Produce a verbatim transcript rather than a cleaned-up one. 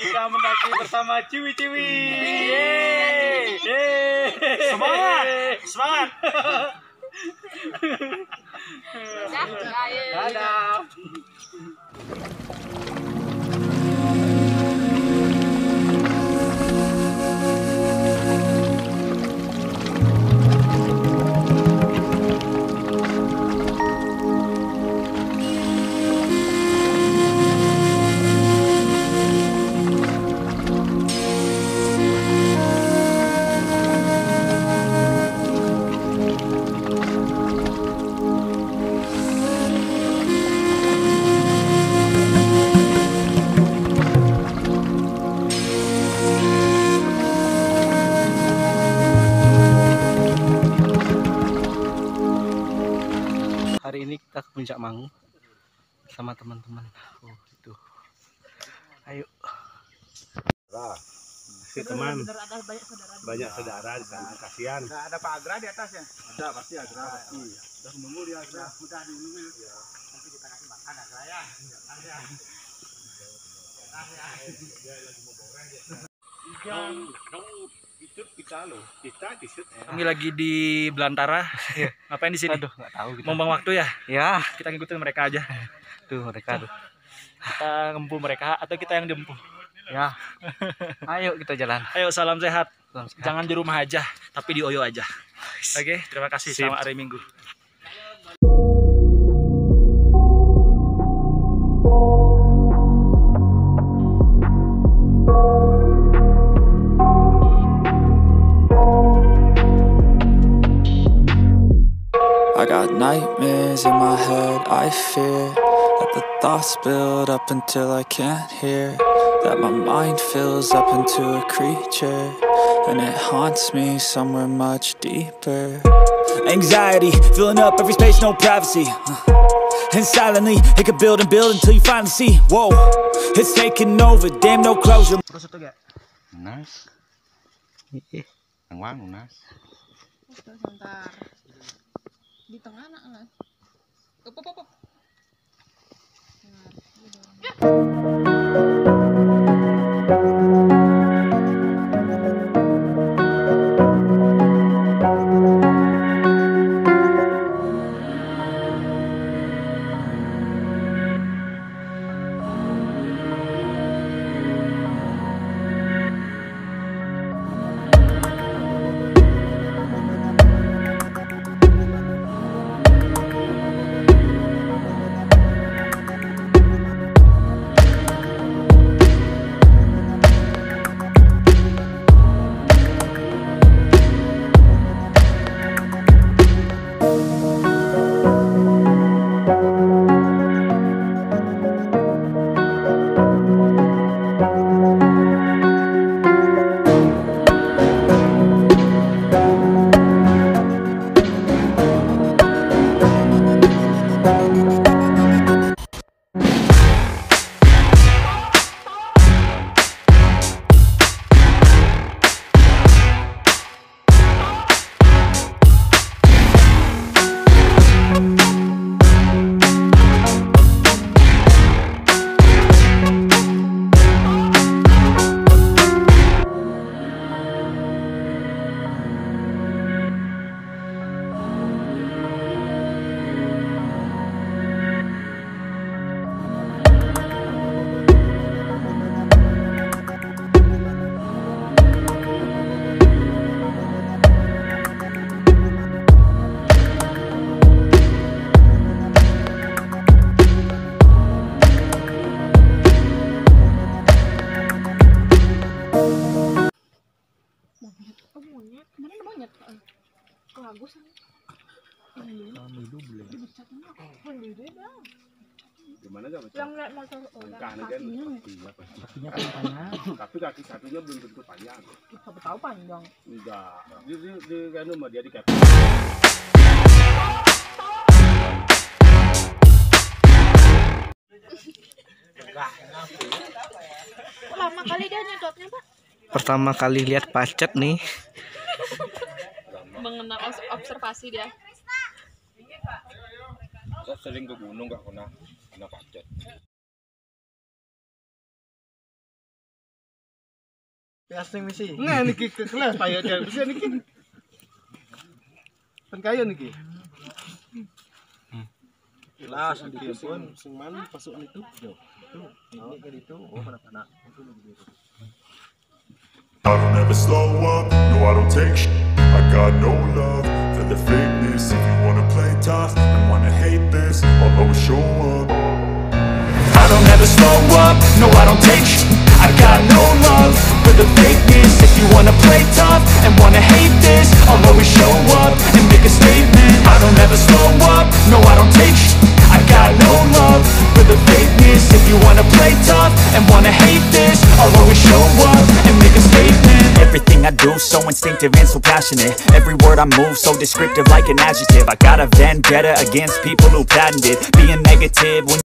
Kita mendaki bersama ciwi-ciwi. Yeay. Yeay. Semangat. Semangat. Dadah. Hari ini kita ke Puncak Mangu sama teman-teman. Oh itu, ayo. Nah, si teman banyak saudara di sana, kasihan. Nah, ada Pak Agra di atas ya? Ada, pasti Agra pasti. Udah menunggu dia Agra. Udah menunggu ya. Nanti kita kasih makan Agra ya. Ya. Dia lagi mau boreng dia. Ikan, dong itu kita loh. Kita disut. Kami lagi di Belantara. Ngapain di sini? Aduh, nggak tahu kita. Buang waktu ya? Ya, Kita ngikutin mereka aja. tuh mereka tuh. Kita ngempu mereka atau kita yang dempuh? Ya, ayo kita jalan. Ayo salam sehat. Salam sehat. Jangan di rumah aja, tapi di Oyo aja. Oke, terima kasih. Sip. Selamat hari Minggu. I got nightmares in my head, I fear that the thoughts build up until I can't hear, that my mind fills up into a creature, and it haunts me somewhere much deeper. Anxiety, filling up every space, no privacy, and silently, it could build and build until you finally see, whoa, it's taking over, damn no closure. Terus itu gak? Nas. Ih, Yang wangu Nas. Sebentar. Di tengah nak lah. Up up up. up. Bagus kan? kami dulu belum. Gimana gak betul? Yang lihat motor orang Kakinya kan kakinya iya pasti. Kakinya panjang. Tapi kaki satunya belum tentu panjang. siapa tahu panjang. Enggak. Di di di kan sama dia di kaki. Lama kali dia nyedotnya, Pak. Pertama kali lihat pacet nih. Mengenal observasi dia. Saya sering ke gunung nggak pernah kena pacet. Casting misi. Nah niki ke kelas payah dia bisa niki. Pen kaya niki. Kelas niki pun sing man pasukan itu. Yo. Itu ini ke itu. Oh panak-panak. Itu niki. I don't ever slow up, no I don't take sh**. I got no love for the fakeness. If you wanna play tough and wanna hate this, I'll always show up. I don't ever slow up, no I don't take sh**. I got no love for the fakeness. If you wanna play tough and wanna hate this, I'll always show up and make a statement. I don't ever slow up, no I don't take sh**. I got no love for the fakeness. If you wanna play tough and wanna hate this, I'll always show up and make a statement. Everything I do so instinctive and so passionate. Every word I move so descriptive like an adjective. I got a vendetta against people who patented being negative when